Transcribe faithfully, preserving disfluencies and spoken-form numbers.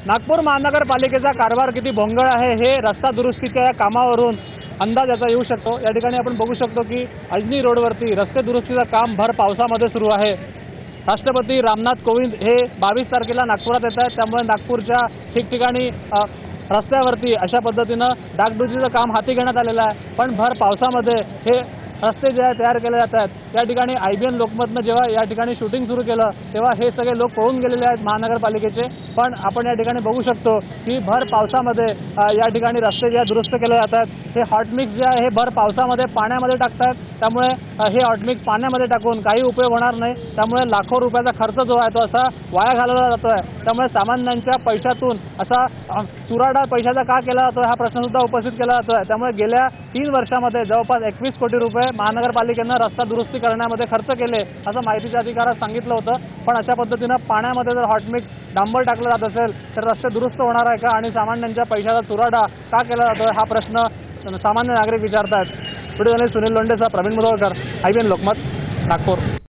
नागपूर महानगरपालिकेचा कारभार किती भोंगळ आहे हे रस्ता दुरुस्तीच्या या कामावरून अंदाज याचा येऊ शकतो। या ठिकाणी आपण बघू शकतो की अजनी रोडवरती रस्ते दुरुस्तीचं काम भर पावसामध्ये सुरू आहे। राष्ट्रपती रामनाथ कोविंद हे बावीस तारखेला नागपुरात येत आहेत, त्यामुळे नागपूरच्या ठिकठिकाणी रस्त्यावरती अशा पद्धतीनं डागडुजीचं काम हाती घेण्यात आलेलं आहे। पण भर पावसामध्ये हे रस्ते जे तयार केले जात आहेत, त्या ठिकाणी आय बी एन लोकमतनं जेव्हा या ठिकाणी शूटिंग सुरू केलं तेव्हा हे सगळे लोक पळून गेलेले आहेत महानगरपालिकेचे। पण आपण या ठिकाणी बघू शकतो की भर पावसामध्ये या ठिकाणी रस्ते जे दुरुस्त केले जात आहेत, हे हॉट मिक्स जे आहे हे भर पावसामध्ये पाण्यामध्ये टाकतात, त्यामुळे हे हॉट मिक्स पाण्यामध्ये टाकून काही उपयोग होणार नाही। त्यामुळे लाखो रुपयाचा खर्च जो आहे तो असा वाया घालवला जातो आहे। त्यामुळे सामान्यांच्या पैशातून असा चुराडा पैशाचा का केला जातो हा प्रश्न सुद्धा उपस्थित केला जातो आहे। त्यामुळे गेल्या तीन वर्षामध्ये जवळपास एकवीस कोटी रुपये महानगरपालिकेनं रस्ता दुरुस्ती करण्यामध्ये खर्च केले असं माहितीच्या अधिकारात सांगितलं होतं। पण अशा पद्धतीनं पाण्यामध्ये जर हॉट मिक्स डांबर टाकलं जात असेल तर रस्ते दुरुस्त होणार आहे का आणि सामान्यांच्या पैशाचा चुराडा का केला जातो हा प्रश्न सामान्य नागरिक विचारतात। व्हिडिओ जर्नलिस्ट सुनील लोंढेसह Pravin Mudgalkar, I B N Lokmat, Nagpur.